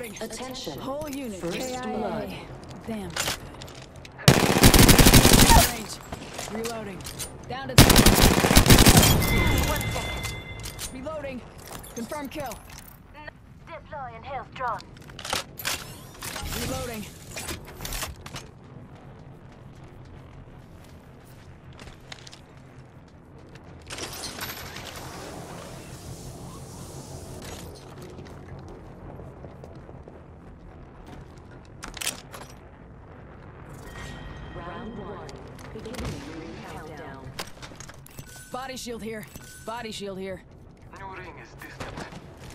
Reloading. Attention. Whole unit. First blood. Damn. Range. Reloading. Down to 10. 1 second. Reloading. Confirm kill. Deploy and health drone. Reloading. Round 1. Beginning ring countdown. Body shield here. Body shield here. New ring is distant.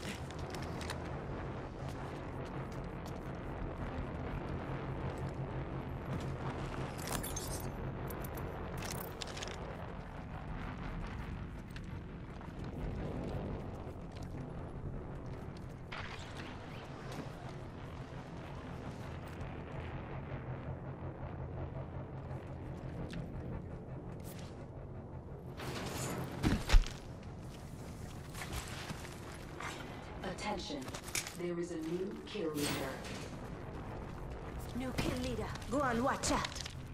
Attention. There is a new kill leader. New kill leader. Go on, watch out.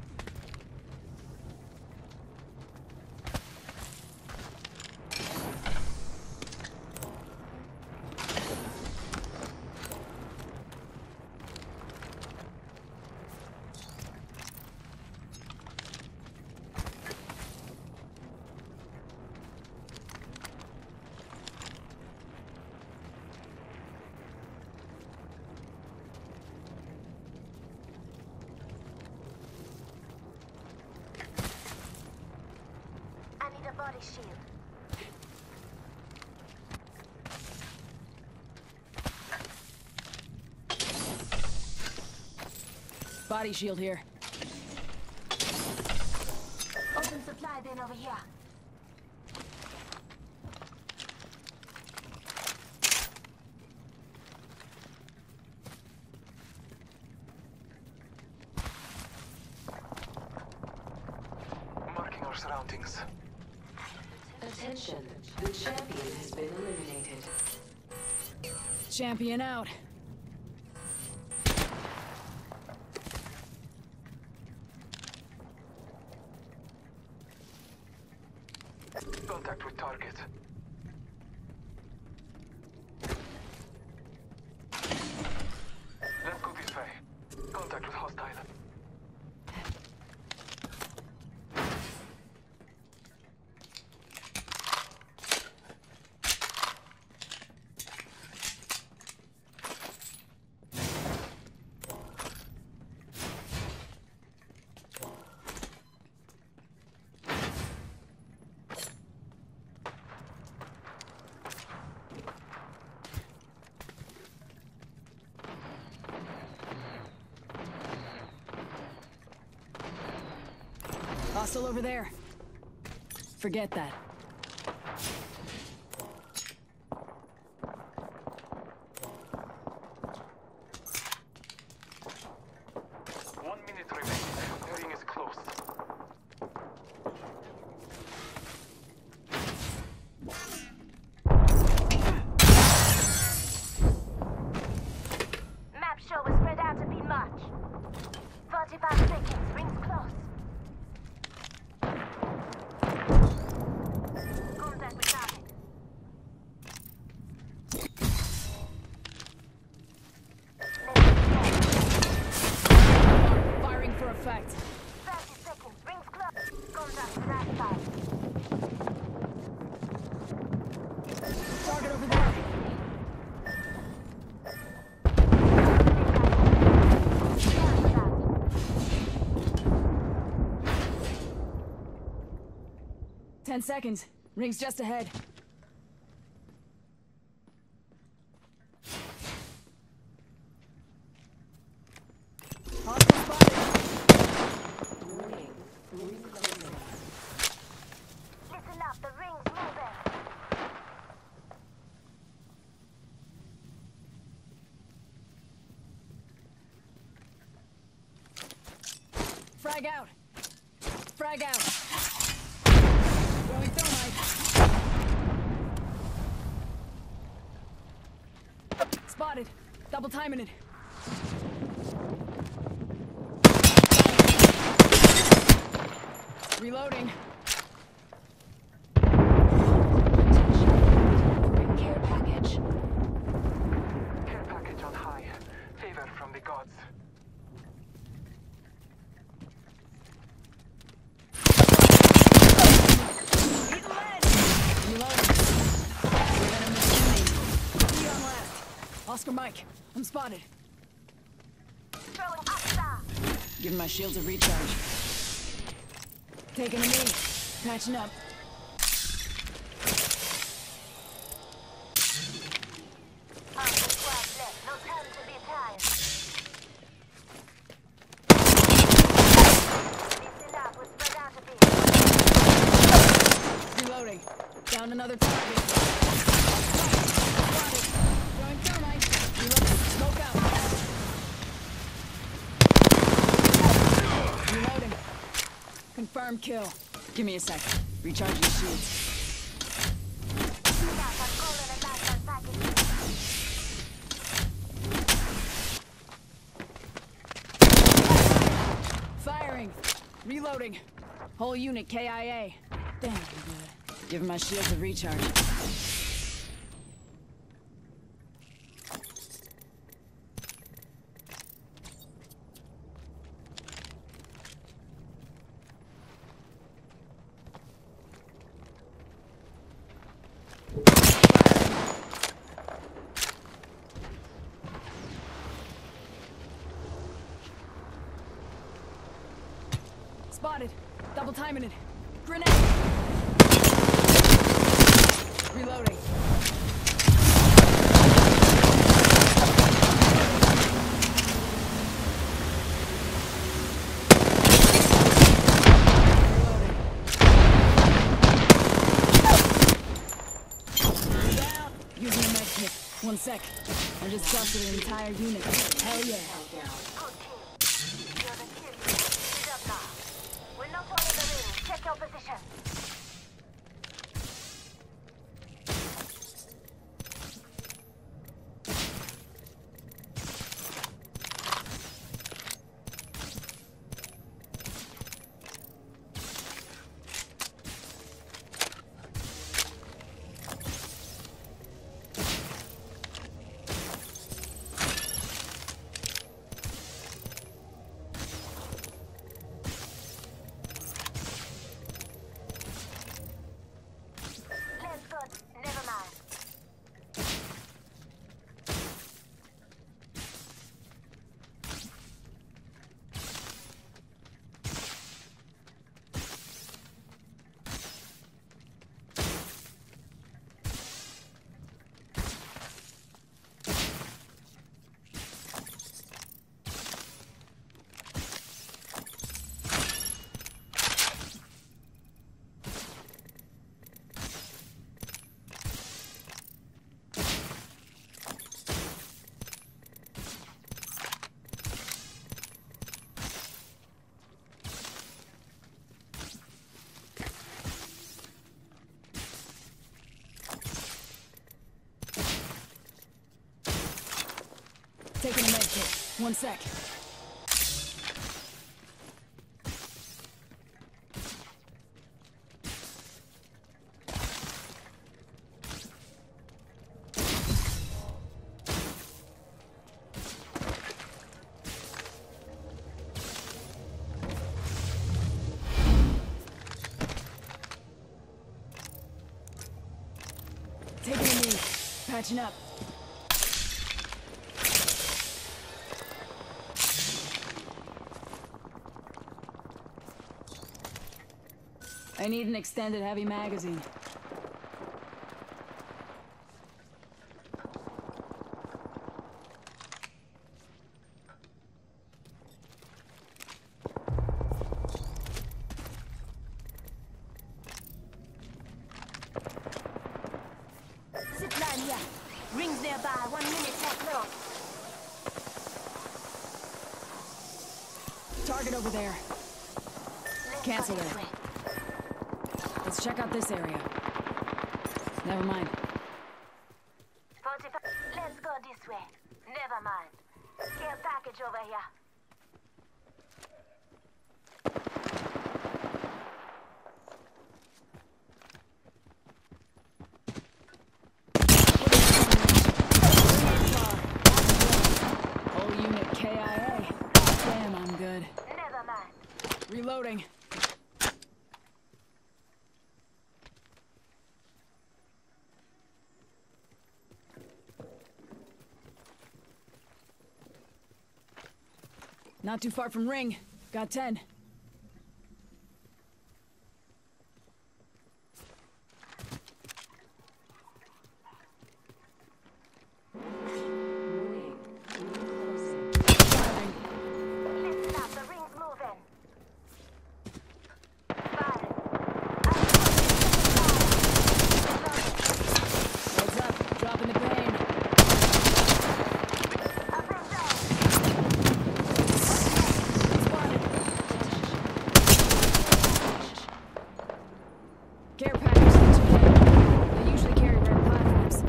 I need a body shield. Body shield here. Open supply bin over here. Marking our surroundings. Attention. The champion has been eliminated. Champion out. Contact with target. Let's go this way. Contact with hostile. Hostile over there. Forget that. One minute remaining. The ring is close. Map show is spread out to be much. 45 seconds. Rings close. Contact with target. Firing for effect. 30 seconds. Rings close. Contact with that side. Target over there. 10 seconds. Ring's just ahead. Hostile spotted. Warning. Ring closing. Listen up. The ring's moving. Frag out. Frag out. Throwing thermite. Spotted. Double timing it. Reloading. Delivering care package. Care package on high. Favor from the gods. Reloading. We're gonna miss me. On left. Oscar Mike, I'm spotted. Throwing up star. Giving my shields a recharge. Taking a knee. Patching up. After 12 left, no time to be tired. Listen up, we're spread out a bit. Reloading. Down another target. Spotted. Throwing thermite. Reloading. Smoke out. Reloading. Confirmed kill. Give me a sec. Recharging shields. Stop, I'm calling a lifeline package. Firing. Reloading. Whole unit KIA. Damn good. Giving my shields a recharge. Spotted. Double timing it. Grenade. Reloading. Reloading. Down. Using a med kit. 1 sec. I just busted an entire unit. Hell yeah. Good kill. You're the kill. Speed up now. We're not all in the ring. Check your position. Let's go. Never mind. Taking a med kit. 1 sec. Taking a knee. Patching up. I need an extended heavy magazine. Zipline here. Rings nearby. 1 minute at close. Target over there. Let's Cancel go this it. way. Let's check out this area. Never mind. 45. Let's go this way. Never mind. care package over here. Whole unit KIA. Damn, I'm good. Never mind. Reloading. Not too far from ring. Got 10. Warning. Closing. Listen up, the ring's moving. Fire. Heads up. Dropping the pain. Care package sent to me. They usually carry rare platforms.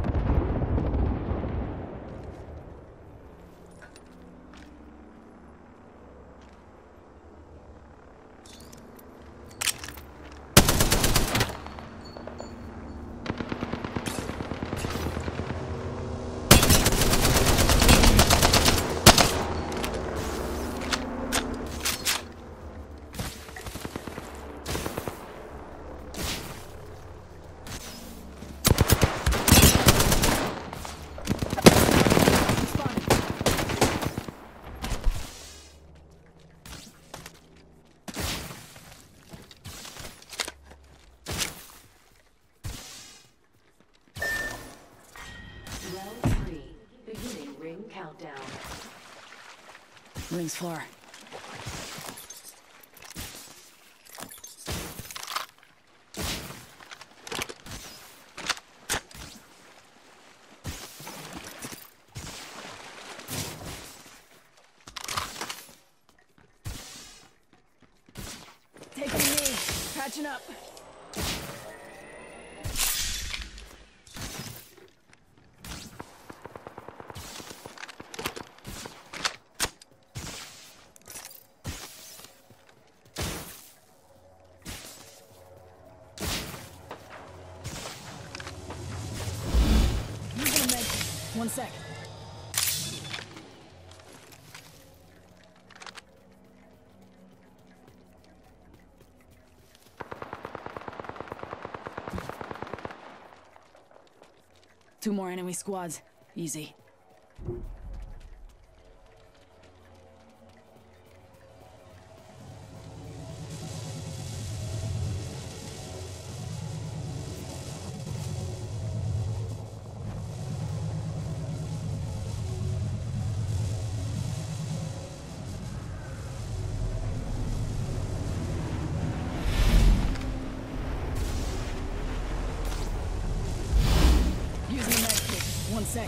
Round 3. Beginning ring countdown. Ring's floor. Taking a knee. Patching up. Using a med. 1 sec. Two more enemy squads. Easy. Using a med kit. 1 sec.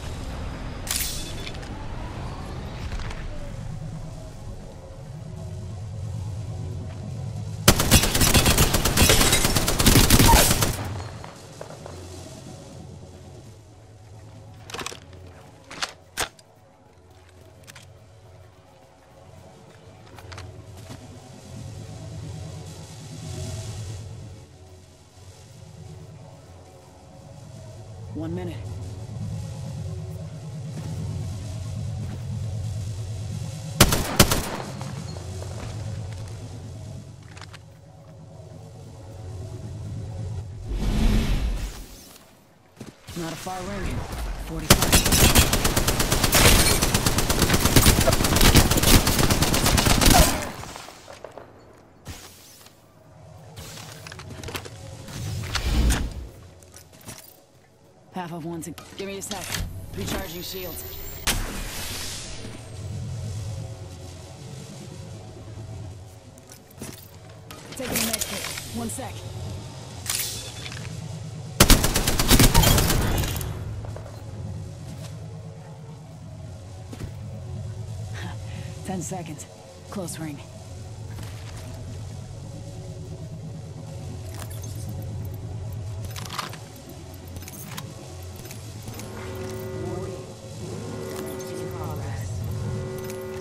One minute. Not a far ring. 45. Half of one to... Give me a sec. Recharging shields. Taking a med kit. 1 sec. Ten seconds. Close ring. Warning. In progress.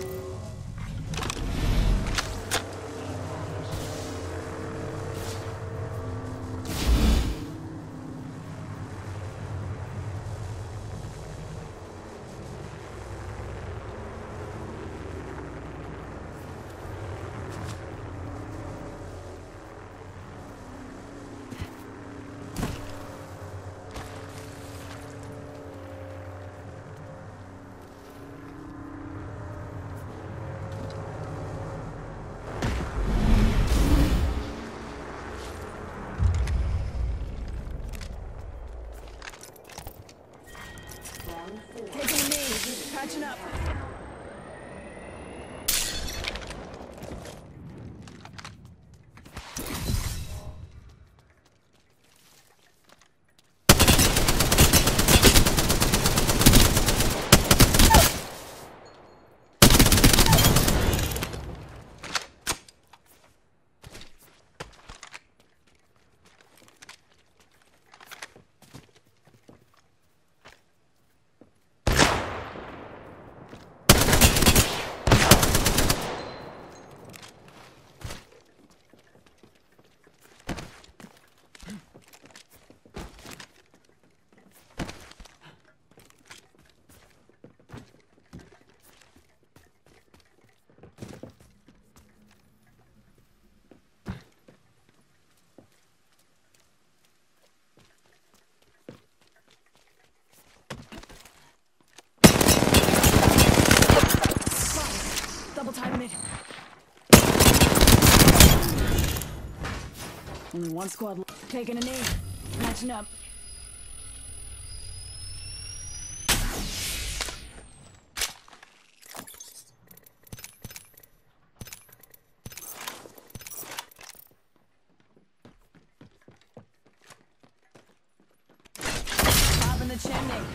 Only one squad taking a knee. Matching up. Popping the chimney.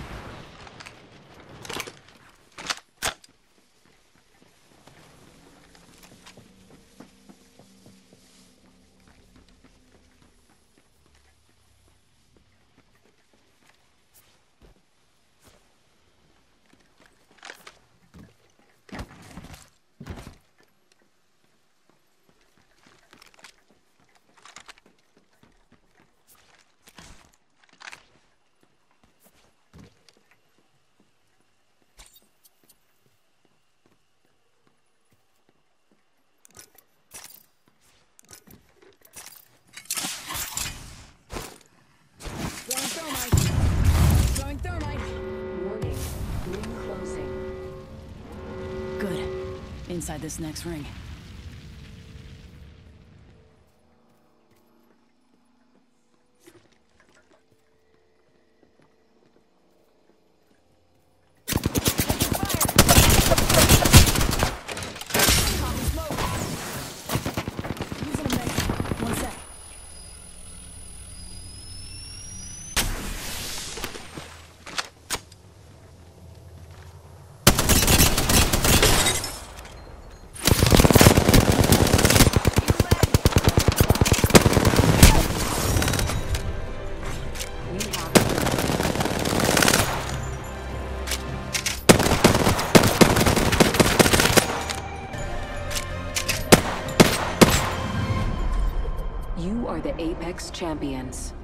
Throwing thermite. Warning. Ring closing. Good. Inside this next ring. You are the Apex Champions.